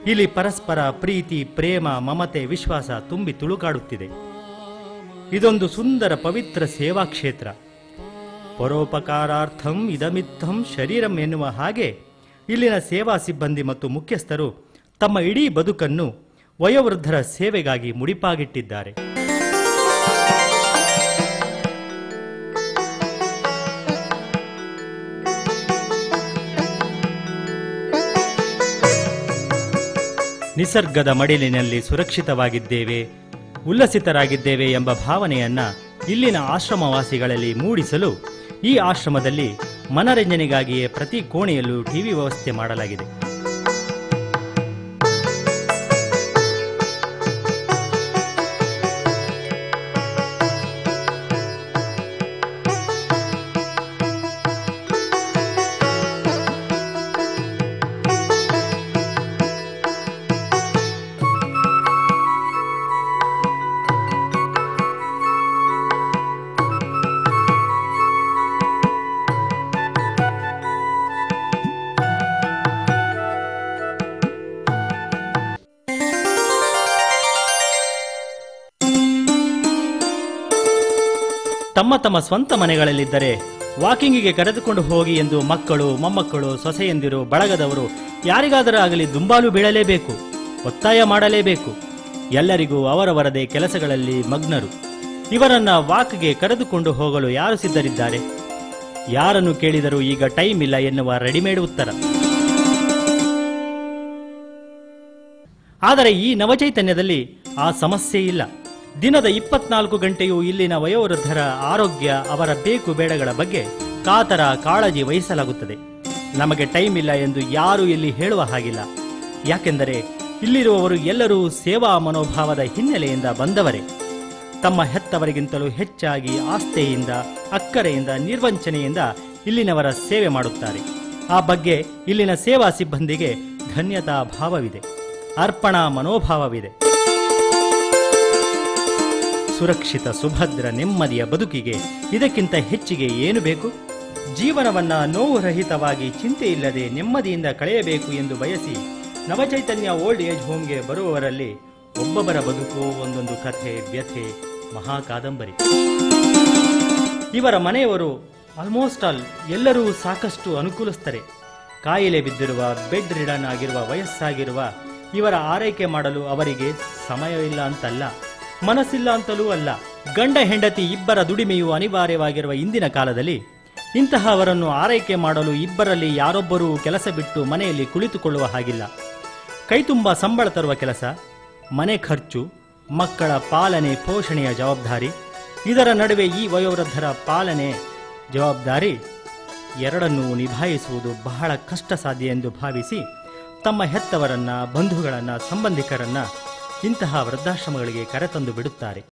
ಇಲ್ಲಿ ಪರಸ್ಪರ ಪ್ರೀತಿ, ಪ್ರೇಮ, ಮಮತೆ, ವಿಶ್ವಾಸ ತುಂಬಿ ತುಳುಕಾಡುತ್ತಿದೆ. ಇದೊಂದು ಸುಂದರ ಪವಿತ್ರ ಸೇವಾ ಕ್ಷೇತ್ರ. ಪರೋಪಕಾರಾರ್ಥಂ ಇದಮಿತ್ತಂ ಶರೀರಂ ಎನ್ನುವ ಹಾಗೆ ಇಲ್ಲಿನ ಸೇವಾ ಸಿಬ್ಬಂದಿ ಮತ್ತು ಮುಖ್ಯಸ್ಥರು ತಮ್ಮ ಇಡೀ ಬದುಕನ್ನು ವಯೋವೃದ್ಧರ ಸೇವೆಗಾಗಿ ಮುಡಿಪಾಗಿಟ್ಟಿದ್ದಾರೆ. ನಿಸರ್ಗದ ಮಡಿಲಿನಲ್ಲಿ ಸುರಕ್ಷಿತವಾಗಿದ್ದೇವೆ, ಉಲ್ಲಸಿತರಾಗಿದ್ದೇವೆ ಎಂಬ ಭಾವನೆಯನ್ನ ಇಲ್ಲಿನ ಆಶ್ರಮವಾಸಿಗಳಲ್ಲಿ ಮೂಡಿಸಲು ಈ ಆಶ್ರಮದಲ್ಲಿ ಮನರಂಜನೆಗಾಗಿಯೇ ಪ್ರತಿ ಕೋಣೆಯಲ್ಲೂ ಟಿವಿ ವ್ಯವಸ್ಥೆ ಮಾಡಲಾಗಿದೆ. ತಮ್ಮ ತಮ್ಮ ಸ್ವಂತ ಮನೆಗಳಲ್ಲಿದ್ದರೆ ವಾಕಿಂಗಿಗೆ ಕರೆದುಕೊಂಡು ಹೋಗಿ ಎಂದು ಮಕ್ಕಳು, ಮೊಮ್ಮಕ್ಕಳು, ಸೊಸೆಯಂದಿರು, ಬಳಗದವರು ಯಾರಿಗಾದರೂ ಆಗಲಿ ದುಂಬಾಲು ಬೀಳಲೇಬೇಕು, ಒತ್ತಾಯ ಮಾಡಲೇಬೇಕು. ಎಲ್ಲರಿಗೂ ಅವರವರದೇ ಕೆಲಸಗಳಲ್ಲಿ ಮಗ್ನರು. ಇವರನ್ನ ವಾಕ್ಗೆ ಕರೆದುಕೊಂಡು ಹೋಗಲು ಯಾರು ಸಿದ್ಧರಿದ್ದಾರೆ? ಯಾರನ್ನು ಕೇಳಿದರೂ ಈಗ ಟೈಮ್ ಇಲ್ಲ ಎನ್ನುವ ರೆಡಿಮೇಡ್ ಉತ್ತರ. ಆದರೆ ಈ ನವಚೈತನ್ಯದಲ್ಲಿ ಆ ಸಮಸ್ಯೆ ಇಲ್ಲ. ದಿನದ 24 ಗಂಟೆಯೂ ಇಲ್ಲಿನ ವಯೋವೃದ್ಧರ ಆರೋಗ್ಯ, ಅವರ ಬೇಕು ಬೇಡಗಳ ಬಗ್ಗೆ ಕಾತರ ಕಾಳಜಿ ವಹಿಸಲಾಗುತ್ತದೆ. ನಮಗೆ ಟೈಮ್ ಇಲ್ಲ ಎಂದು ಯಾರೂ ಇಲ್ಲಿ ಹೇಳುವ ಹಾಗಿಲ್ಲ. ಯಾಕೆಂದರೆ ಇಲ್ಲಿರುವವರು ಎಲ್ಲರೂ ಸೇವಾ ಮನೋಭಾವದ ಹಿನ್ನೆಲೆಯಿಂದ ಬಂದವರೇ. ತಮ್ಮ ಹೆತ್ತವರಿಗಿಂತಲೂ ಹೆಚ್ಚಾಗಿ ಆಸ್ಥೆಯಿಂದ, ಅಕ್ಕರೆಯಿಂದ, ನಿರ್ವಂಚನೆಯಿಂದ ಇಲ್ಲಿನವರ ಸೇವೆ ಮಾಡುತ್ತಾರೆ. ಆ ಬಗ್ಗೆ ಇಲ್ಲಿನ ಸೇವಾ ಸಿಬ್ಬಂದಿಗೆ ಧನ್ಯತಾ ಭಾವವಿದೆ, ಅರ್ಪಣಾ ಮನೋಭಾವವಿದೆ. ಸುರಕ್ಷಿತ, ಸುಭದ್ರ, ನೆಮ್ಮದಿಯ ಬದುಕಿಗೆ ಇದಕ್ಕಿಂತ ಹೆಚ್ಚಿಗೆ ಏನು ಬೇಕು? ಜೀವನವನ್ನ ನೋವುರಹಿತವಾಗಿ, ಚಿಂತೆ ಇಲ್ಲದೆ ನೆಮ್ಮದಿಯಿಂದ ಕಳೆಯಬೇಕು ಎಂದು ಬಯಸಿ ನವಚೈತನ್ಯ ಓಲ್ಡ್ ಏಜ್ ಹೋಮ್ಗೆ ಬರುವವರಲ್ಲಿ ಒಬ್ಬೊಬ್ಬರ ಬದುಕು ಒಂದೊಂದು ಕಥೆ, ವ್ಯಥೆ, ಮಹಾ ಕಾದಂಬರಿ. ಇವರ ಮನೆಯವರು ಆಲ್ಮೋಸ್ಟ್ ಆಲ್ ಎಲ್ಲರೂ ಸಾಕಷ್ಟು ಅನುಕೂಲಸ್ಥರೇ. ಕಾಯಿಲೆ ಬಿದ್ದಿರುವ, ಬೆಡ್ ರಿಡನ್ ಆಗಿರುವ, ವಯಸ್ಸಾಗಿರುವ ಇವರ ಆರೈಕೆ ಮಾಡಲು ಅವರಿಗೆ ಸಮಯವಿಲ್ಲ ಅಂತಲ್ಲ, ಮನಸ್ಸಿಲ್ಲ ಅಂತಲೂ ಅಲ್ಲ. ಗಂಡ ಹೆಂಡತಿ ಇಬ್ಬರ ದುಡಿಮೆಯು ಅನಿವಾರ್ಯವಾಗಿರುವ ಇಂದಿನ ಕಾಲದಲ್ಲಿ ಇಂತಹವರನ್ನು ಆರೈಕೆ ಮಾಡಲು ಇಬ್ಬರಲ್ಲಿ ಯಾರೊಬ್ಬರೂ ಕೆಲಸ ಬಿಟ್ಟು ಮನೆಯಲ್ಲಿ ಕುಳಿತುಕೊಳ್ಳುವ ಹಾಗಿಲ್ಲ. ಕೈತುಂಬ ಸಂಬಳ ತರುವ ಕೆಲಸ, ಮನೆ ಖರ್ಚು, ಮಕ್ಕಳ ಪಾಲನೆ ಪೋಷಣೆಯ ಜವಾಬ್ದಾರಿ, ಇದರ ನಡುವೆ ಈ ವಯೋವೃದ್ಧರ ಪಾಲನೆ ಜವಾಬ್ದಾರಿ ಎರಡನ್ನೂ ನಿಭಾಯಿಸುವುದು ಬಹಳ ಕಷ್ಟ ಸಾಧ್ಯ ಎಂದು ಭಾವಿಸಿ ತಮ್ಮ ಹೆತ್ತವರನ್ನ, ಬಂಧುಗಳನ್ನ, ಸಂಬಂಧಿಕರನ್ನ ಇಂತಹ ವೃದ್ಧಾಶ್ರಮಗಳಿಗೆ ಕರೆತಂದು ಬಿಡುತ್ತಾರೆ.